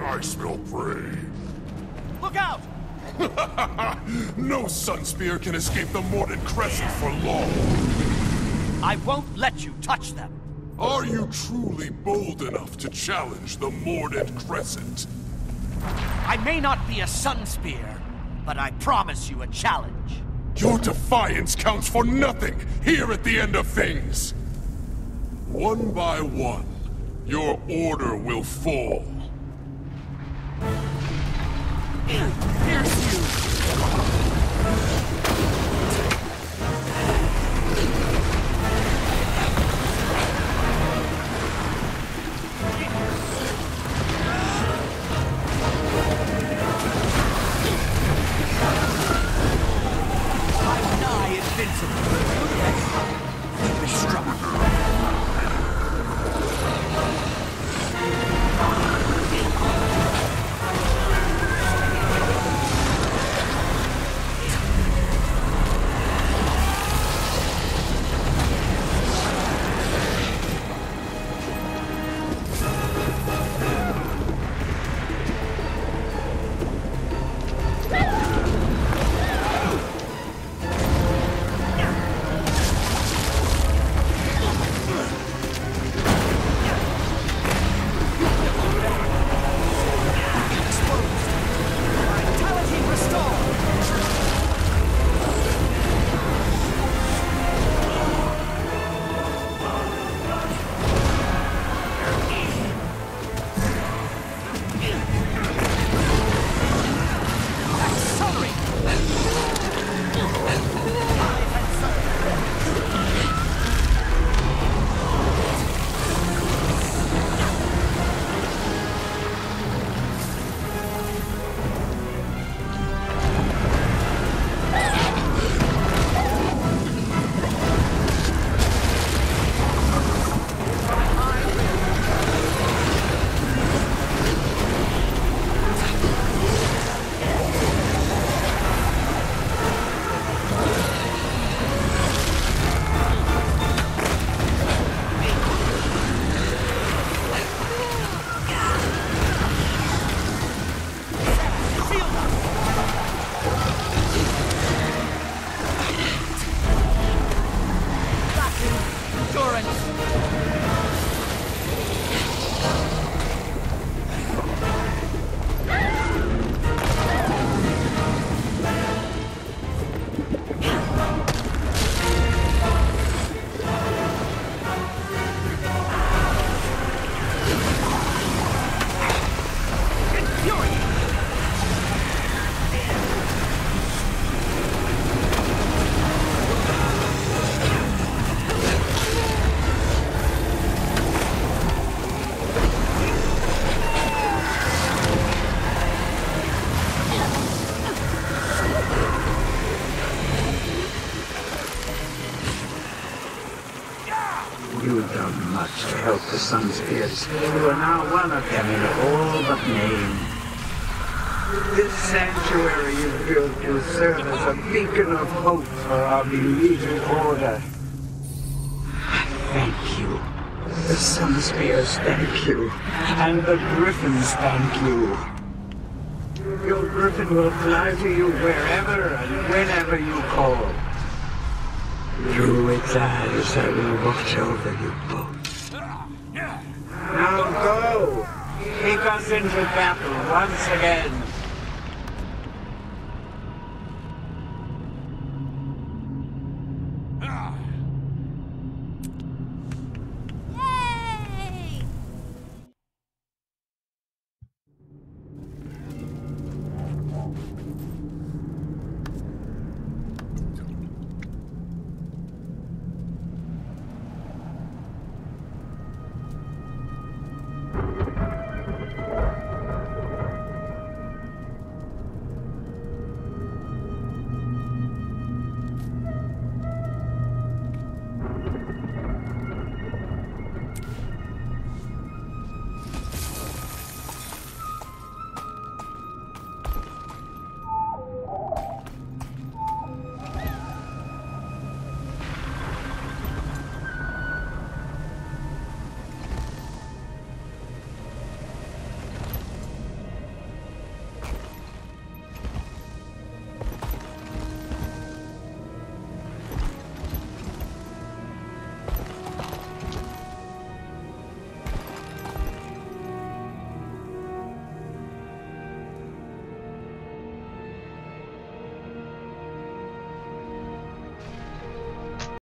I smell prey. Look out! No Sunspear can escape the Mordant Crescent for long. I won't let you touch them. Are you truly bold enough to challenge the Mordant Crescent? I may not be a Sunspear, but I promise you a challenge. Your defiance counts for nothing here at the end of things. One by one, your order will fall. Here's you! I'm nigh invincible. Be strong. You've done much to help the Sunspears. You are now one of them in all but name. This sanctuary you built will serve as a beacon of hope for our beleaguered order. Thank you. The Sunspears thank you. And the Griffins thank you. Your Griffin will fly to you wherever and whenever you call. Through its eyes, I will watch over you both. Now go! Take us into battle once again!